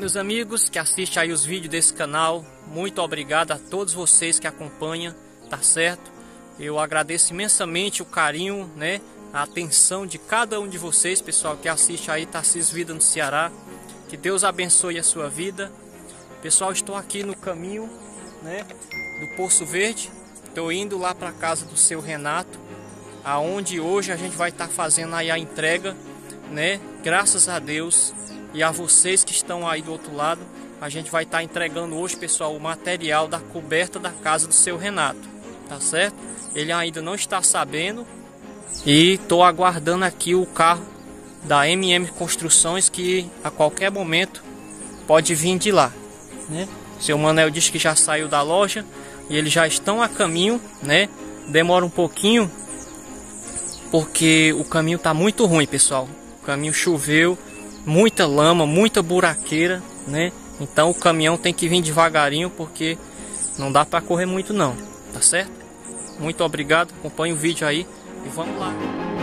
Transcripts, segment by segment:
meus amigos que assistem aí os vídeos desse canal, muito obrigado a todos vocês que acompanham, tá certo? Eu agradeço imensamente o carinho, né, a atenção de cada um de vocês, pessoal, que assiste aí Tarcísio Vida no Ceará. Que Deus abençoe a sua vida. Pessoal, estou aqui no caminho, né, do Poço Verde. Estou indo lá para a casa do seu Renato, aonde hoje a gente vai estar fazendo aí a entrega, né? Graças a Deus e a vocês que estão aí do outro lado, a gente vai estar entregando hoje, pessoal, o material da coberta da casa do seu Renato, tá certo? Ele ainda não está sabendo e estou aguardando aqui o carro da MM Construções, que a qualquer momento pode vir de lá, né? Seu Manel disse que já saiu da loja e eles já estão a caminho, né? Demora um pouquinho porque o caminho tá muito ruim, pessoal. O caminho choveu, muita lama, muita buraqueira, né? Então o caminhão tem que vir devagarinho porque não dá para correr muito não, tá certo? Muito obrigado, acompanhe o vídeo aí e vamos lá.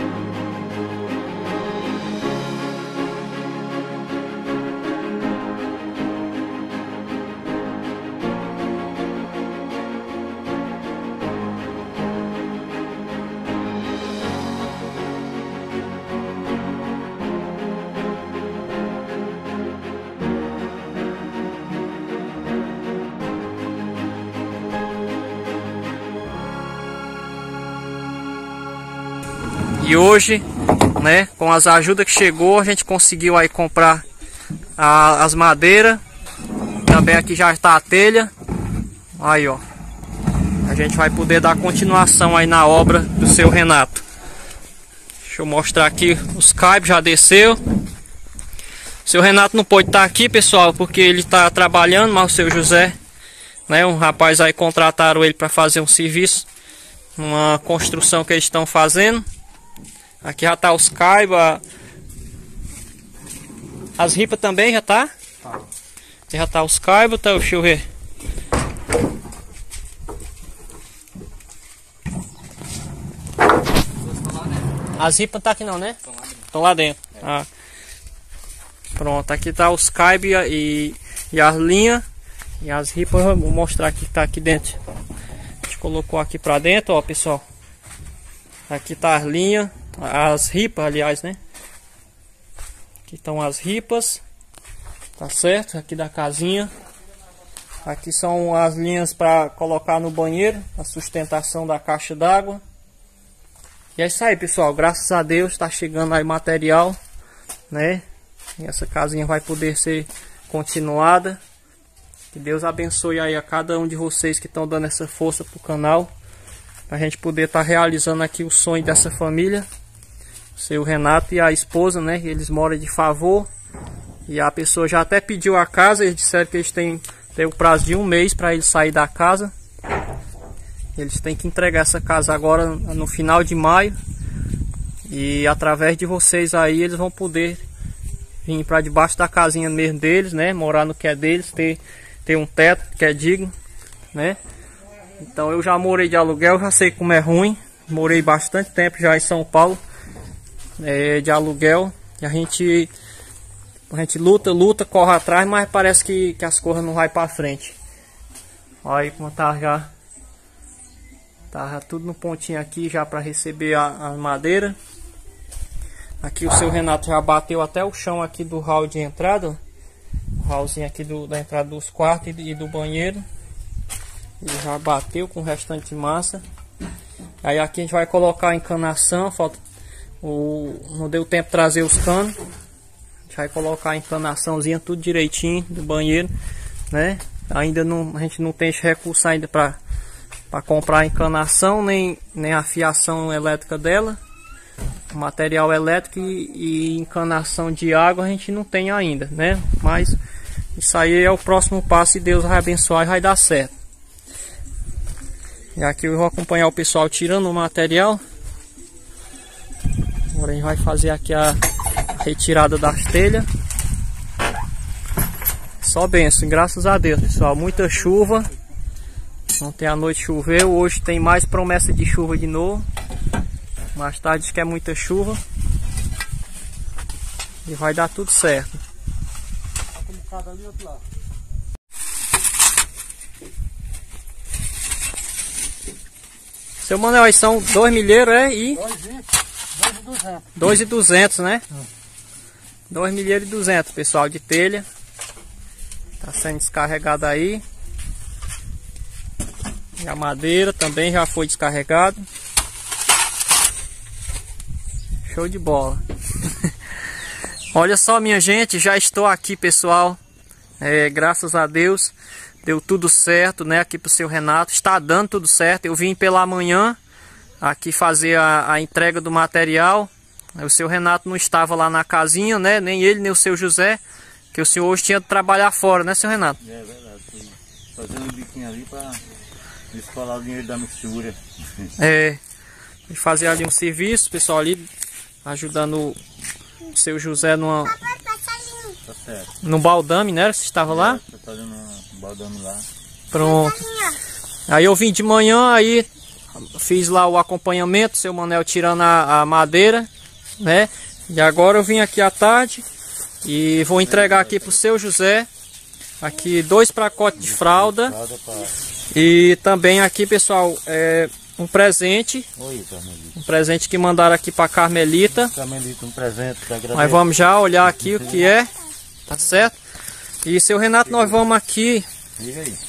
E hoje, né, com as ajudas que chegou, a gente conseguiu aí comprar as madeiras. Também aqui já está a telha. Aí, ó. A gente vai poder dar continuação aí na obra do seu Renato. Deixa eu mostrar aqui os caibos, já desceu. O seu Renato não pode estar aqui, pessoal, porque ele está trabalhando, mas o seu José, né, um rapaz aí contrataram ele para fazer um serviço, uma construção que eles estão fazendo. Aqui já tá os caibos, as ripas também já tá? Já tá os caibos, tá? Deixa eu ver. As ripas não tá aqui não, né? Estão lá dentro. Ah. Pronto, aqui tá os caibos e as linhas. E as ripas, eu vou mostrar aqui que tá aqui dentro. A gente colocou aqui pra dentro, ó, pessoal. Aqui tá as linhas. As ripas, aliás, né? Aqui estão as ripas, tá certo? Aqui da casinha. Aqui são as linhas para colocar no banheiro, a sustentação da caixa d'água. E é isso aí, pessoal. Graças a Deus está chegando aí material, né? E essa casinha vai poder ser continuada. Que Deus abençoe aí a cada um de vocês que estão dando essa força pro canal, pra gente poder estar realizando aqui o sonho dessa família. Seu Renato e a esposa, né? Eles moram de favor. E a pessoa já até pediu a casa. Eles disseram que eles têm o prazo de 1 mês para eles sair da casa. Eles têm que entregar essa casa agora no final de maio. E através de vocês aí eles vão poder vir para debaixo da casinha mesmo deles, né? Morar no que é deles, ter um teto que é digno, né? Então eu já morei de aluguel, já sei como é ruim. Morei bastante tempo já em São Paulo. De aluguel, e a gente luta, corre atrás, mas parece que as coisas não vai para frente. Olha aí como tá já tudo no pontinho aqui já para receber a madeira. Aqui o seu Renato já bateu até o chão aqui do hall de entrada, o hallzinho aqui da entrada dos quartos e do banheiro. Ele já bateu com o restante de massa. Aí aqui a gente vai colocar a encanação, não deu tempo de trazer os canos. A gente vai colocar a encanaçãozinha tudo direitinho do banheiro, né? Ainda não, a gente não tem esse recurso ainda para comprar a encanação nem a fiação elétrica dela. Material elétrico e encanação de água a gente não tem ainda, né? Mas isso aí é o próximo passo e Deus vai abençoar e vai dar certo. E aqui eu vou acompanhar o pessoal tirando o material. Agora a gente vai fazer aqui a retirada das telhas. Só benção, graças a Deus, pessoal. Muita chuva. Ontem à noite choveu, hoje tem mais promessa de chuva de novo. Mais tarde diz que é muita chuva. E vai dar tudo certo. cada ali outro lado. Seu Manuel, aí são 2 milheiros, é? E 2.200. 2.200, né? 2 milheiros e 200, pessoal, de telha. Tá sendo descarregado aí. E a madeira também já foi descarregado. Show de bola. Olha só, minha gente, já estou aqui, pessoal. Graças a Deus deu tudo certo, né? Aqui pro seu Renato. Está dando tudo certo. Eu vim pela manhã aqui fazer a entrega do material. O seu Renato não estava lá na casinha, né? Nem ele, nem o seu José. Que o senhor hoje tinha de trabalhar fora, né, seu Renato? É verdade. Fui fazendo um biquinho ali para descolar o dinheiro da mistura. E fazer ali um serviço, pessoal, ali ajudando o seu José numa... Tá certo. No baldame, né? Você estava lá? Tô fazendo um baldame lá. Pronto. Aí eu vim de manhã, aí fiz lá o acompanhamento, seu Manel tirando a madeira, né? E agora eu vim aqui à tarde e vou entregar aqui pro seu José, aqui 2 pacotes de fralda. E também aqui, pessoal, um presente. Oi, Carmelita. Um presente que mandaram aqui para Carmelita. Carmelita, um presente. Nós vamos já olhar aqui o que é. Tá certo? E seu Renato, nós vamos aqui. Diga aí.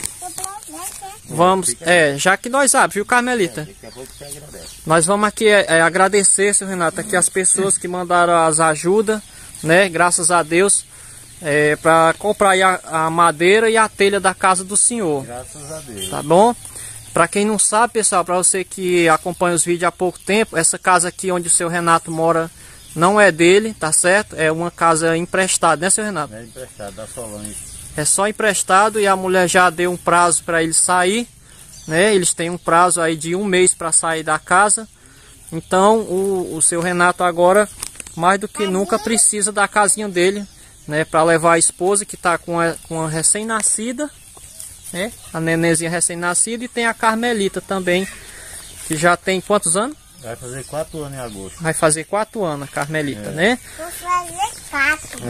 Vamos, já que nós abrimos, viu, Carmelita? Daqui a pouco você agradece. Nós vamos aqui agradecer, seu Renato, aqui as pessoas que mandaram as ajudas, né? Graças a Deus, para comprar aí a madeira e a telha da casa do senhor. Graças a Deus. Tá bom? Para quem não sabe, pessoal, para você que acompanha os vídeos há pouco tempo, essa casa aqui onde o seu Renato mora não é dele, tá certo? É uma casa emprestada, né, seu Renato? É emprestado, da Solange. É só emprestado e a mulher já deu um prazo para ele sair, né? Eles têm um prazo aí de 1 mês para sair da casa. Então o seu Renato agora, mais do que nunca, precisa da casinha dele, né? Para levar a esposa que está com a recém-nascida, né? A nenenzinha recém-nascida, e tem a Carmelita também, que já tem quantos anos? Vai fazer 4 anos em agosto. Vai fazer 4 anos a Carmelita, né? Vou fazer 4.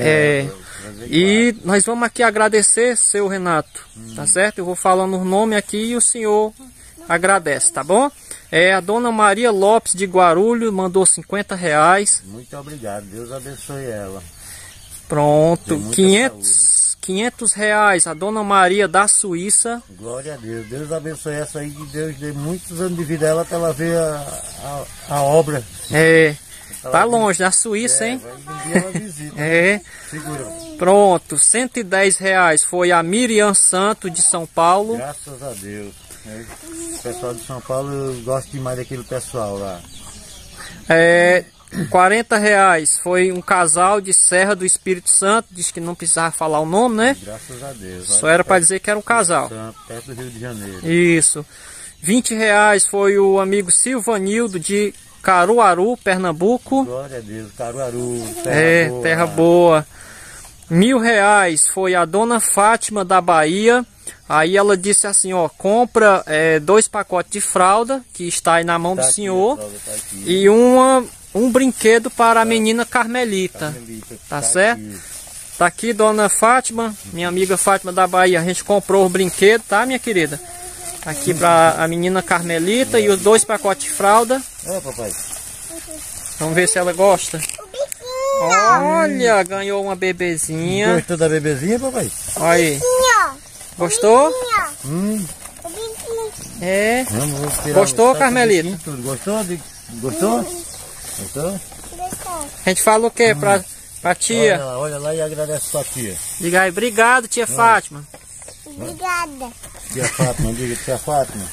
E nós vamos aqui agradecer, seu Renato, tá certo? Eu vou falando o nome aqui e o senhor agradece, tá bom? A dona Maria Lopes de Guarulhos mandou R$50. Muito obrigado, Deus abençoe ela. Pronto, R$500. A dona Maria da Suíça. Glória a Deus, Deus abençoe essa aí, que Deus dê muitos anos de vida a ela para ela ver a obra. Tá longe, da Suíça, hein? Um dia ela visita. Segura. Pronto, R$110 foi a Miriam Santo de São Paulo. Graças a Deus. O pessoal de São Paulo, eu gosto demais daquele pessoal lá. R$40 foi um casal de Serra do Espírito Santo. Disse que não precisava falar o nome, né? Graças a Deus. Só era para dizer que era um casal. Perto do Rio de Janeiro. Isso. R$20 foi o amigo Silvanildo de Caruaru, Pernambuco. Glória a Deus, Caruaru, terra boa. R$1.000 foi a dona Fátima da Bahia. Aí ela disse assim, ó, compra 2 pacotes de fralda, que está aí na mão do senhor, e um brinquedo para a menina Carmelita. Tá certo? Aqui. Tá aqui, dona Fátima, minha amiga Fátima da Bahia. A gente comprou o brinquedo, tá, minha querida? Aqui para a menina Carmelita e os 2 pacotes de fralda. Papai. Vamos ver se ela gosta. Olha, ganhou uma bebezinha. Gostou da bebezinha, papai? Olha aí. Gostou? Gostou, Carmelita? Gostou? Gostou? A gente fala o que pra tia? Olha lá e agradece pra tia. Diga aí, obrigado, tia Fátima. Obrigada. Tia Fátima, diga tia Fátima.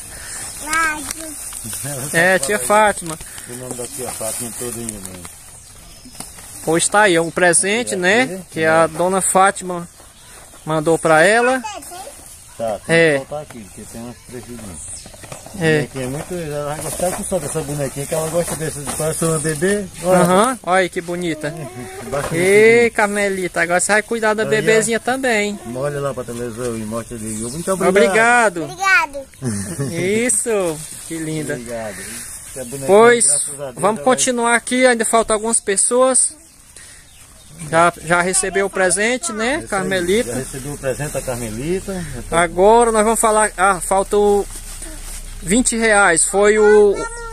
Tia Fátima. O nome da tia Fátima todinho, né? Hoje está aí, um presente, né? Que a dona Fátima mandou pra ela. Tá, tem que voltar aqui, porque tem umas prejuízos. Ela vai gostar só dessa bonequinha, que ela gosta desse, parece uma bebê. Olha aí que bonita. Ei, Carmelita, agora você vai cuidar da bebezinha também. Olha lá pra televisão e mostra ali. Muito obrigado. Obrigado. Isso, que linda. Obrigado. Pois, vamos continuar aqui, ainda faltam algumas pessoas. Já recebeu o presente, né, Carmelita? Já recebeu o presente da Carmelita. Agora nós vamos falar... Ah, faltou R$20. Foi o...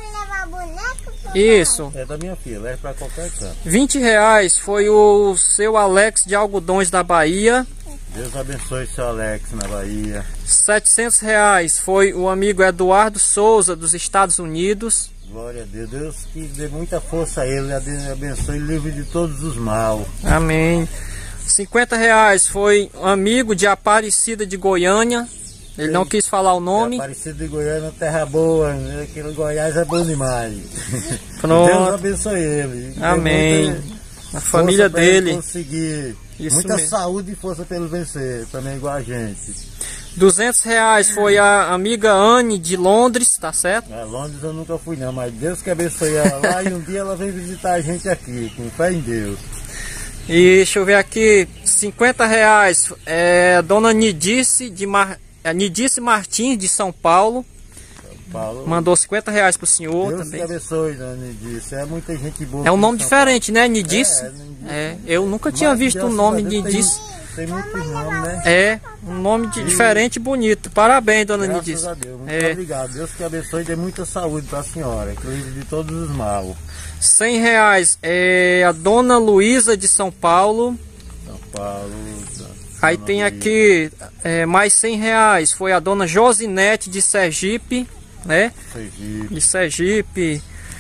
Isso. É da minha filha, leva pra qualquer canto. R$20 foi o seu Alex de Algodões da Bahia. Deus abençoe seu Alex na Bahia. R$700 foi o amigo Eduardo Souza dos Estados Unidos. Glória a Deus. Deus que dê muita força a ele, abençoe e livre de todos os mal. Amém. R$50 foi um amigo de Aparecida de Goiânia. Ele não quis falar o nome. Aparecida de Goiânia, terra boa. Aquele Goiás é bom demais. Pronto. Deus abençoe ele. Amém. A família dele. Conseguir. Isso muita mesmo. saúde e força para ele vencer, também igual a gente. R$200 foi a amiga Anne de Londres, tá certo? A Londres eu nunca fui não, mas Deus que abençoe ela lá e um dia ela vem visitar a gente aqui, com fé em Deus. E deixa eu ver aqui, R$50 é a dona Nidice, Nidice Martins de São Paulo. Mandou R$50 pro senhor. Deus também. Que abençoe, dona Nidice. É muita gente boa. É um nome diferente, né? Nidice. Eu nunca tinha visto o nome Nidice. Tem muitos nomes, né? É, um nome diferente e bonito. Parabéns, dona Graças Nidice. a Deus. Muito obrigado. Deus que abençoe e dê muita saúde para a senhora, que livre de todos os mal. R$100 é a dona Luísa de São Paulo. São Paulo. Aí tem aqui mais R$100. Foi a dona Josinete de Sergipe, né? De Sergipe.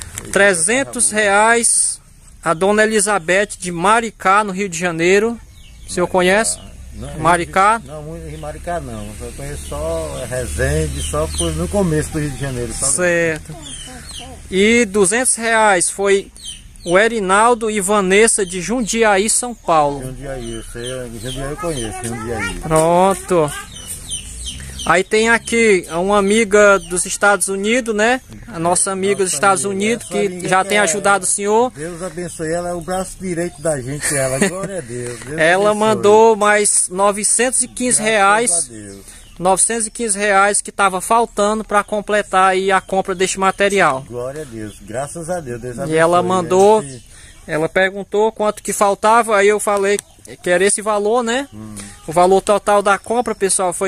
R$300 a dona Elizabeth de Maricá, no Rio de Janeiro. O senhor conhece? Não, Maricá? Não, muito Maricá não. Eu conheço só Resende, só no começo do Rio de Janeiro. Só certo. E R$200 foi o Erinaldo e Vanessa de Jundiaí, São Paulo. Jundiaí, Jundiaí eu conheço, Jundiaí. Pronto. Aí tem aqui uma amiga dos Estados Unidos, né? A nossa amiga dos Estados Unidos, que já tem ajudado o senhor. Deus abençoe, ela é o braço direito da gente, ela. Glória a Deus. Ela mandou mais R$915. R$915 que estava faltando para completar aí a compra deste material. Glória a Deus, graças a Deus. Deus abençoe. E ela mandou, ela perguntou quanto que faltava, aí eu falei que era esse valor, né? O valor total da compra, pessoal, foi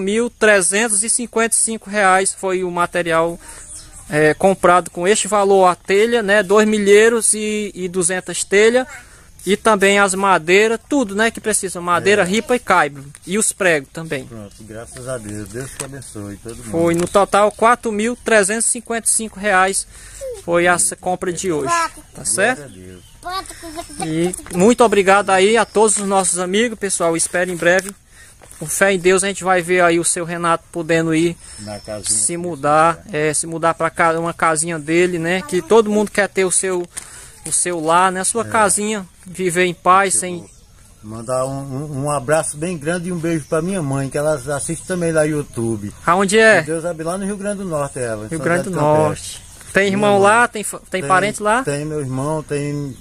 R$4.355. Foi o material comprado com este valor, a telha, né? 2 milheiros e 200 telhas. E também as madeiras, tudo, né? Que precisa, madeira, ripa e caibo. E os pregos também. Pronto, graças a Deus. Deus te abençoe todo mundo. Foi no total R$4.355. Foi essa compra de hoje. Tá certo? E muito obrigado aí a todos os nossos amigos, pessoal. Espero em breve, com fé em Deus, a gente vai ver aí o seu Renato podendo ir se mudar para uma casinha dele, né? Que todo mundo quer ter o seu lar, né? A sua casinha, viver em paz, sem... Mandar um abraço bem grande e um beijo para minha mãe, que ela assiste também lá no YouTube. Aonde é? Deus abençoe, lá no Rio Grande do Norte, ela. Rio Grande do Norte. Tem irmão lá? Tem parente lá? Tem meu irmão, tem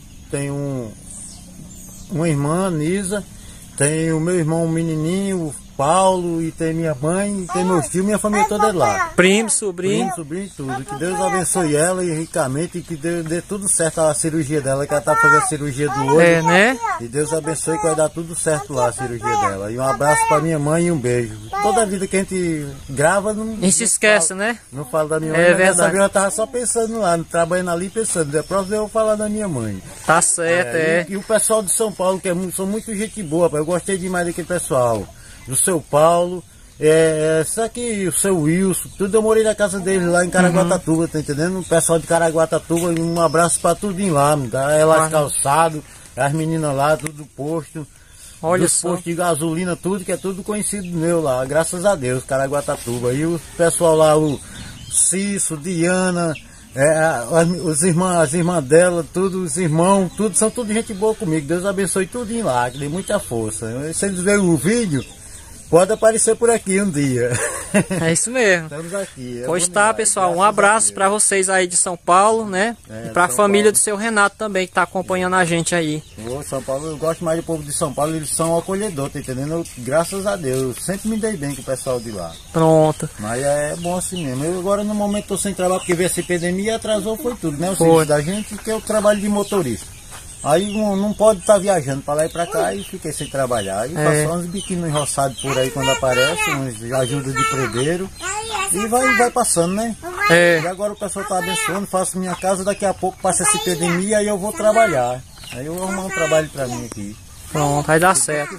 uma irmã, Nisa, tem o meu irmão, o menininho, o Paulo, e tem minha mãe, e tem meus tios, minha família toda é lá. Primo, sobrinho. E tudo. Que Deus abençoe ela e ricamente, e que dê tudo certo a cirurgia dela, que ela tá fazendo a cirurgia do olho. Né? E Deus abençoe que vai dar tudo certo lá a cirurgia dela. E um abraço para minha mãe e um beijo. Toda a vida que a gente grava, não se esquece, né? Não falo da minha mãe, mas verdade. Dessa vez eu tava só pensando lá, trabalhando ali, pensando. Depois eu vou falar da minha mãe. Tá certo, E o pessoal de São Paulo, que são muito gente boa, rapaz. Eu gostei demais daquele pessoal. Do seu Paulo, isso aqui, o seu Wilson, tudo eu morei na casa dele lá em Caraguatatuba, tá entendendo? O pessoal de Caraguatatuba, um abraço pra tudinho lá, ela calçado, as meninas lá, tudo do posto. Olha só. Posto de gasolina, tudo, que é tudo conhecido meu lá, graças a Deus, Caraguatatuba. E o pessoal lá, o Cício, Diana, as irmãs dela, tudo, os irmãos, tudo, são tudo gente boa comigo. Deus abençoe tudinho lá, que dê muita força. Se eles verem o vídeo, pode aparecer por aqui um dia. É isso mesmo. Estamos aqui. Pois tá, pessoal. Um abraço para vocês aí de São Paulo, né? E para a família do seu Renato também, que tá acompanhando a gente aí. São Paulo, eu gosto mais do povo de São Paulo, eles são acolhedores, tá entendendo? Graças a Deus. Sempre me dei bem com o pessoal de lá. Pronto. Mas é bom assim mesmo. Eu agora no momento tô sem trabalho, porque veio essa epidemia, atrasou, foi tudo, né? O serviço da gente, que é o trabalho de motorista. Aí não pode estar viajando para lá e para cá e fiquei sem trabalhar. Aí faço uns biquinhos enroçados por aí quando aparece, uns ajuda de pregueiro. E vai passando, né? E agora o pessoal está abençoando, faço minha casa, daqui a pouco passa essa epidemia e aí eu vou trabalhar. Aí eu vou arrumar um trabalho para mim aqui. Pronto, vai dar certo.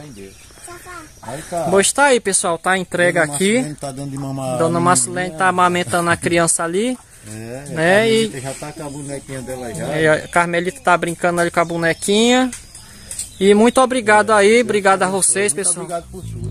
Bom, está aí, pessoal, tá entregue aqui. Tá dando de mamar. Dona Marcelene tá amamentando a criança ali. Né? E já tá com a bonequinha dela já. E a Carmelita tá brincando ali com a bonequinha. E muito obrigado aí, obrigado a vocês, pessoal. Muito obrigado por tudo.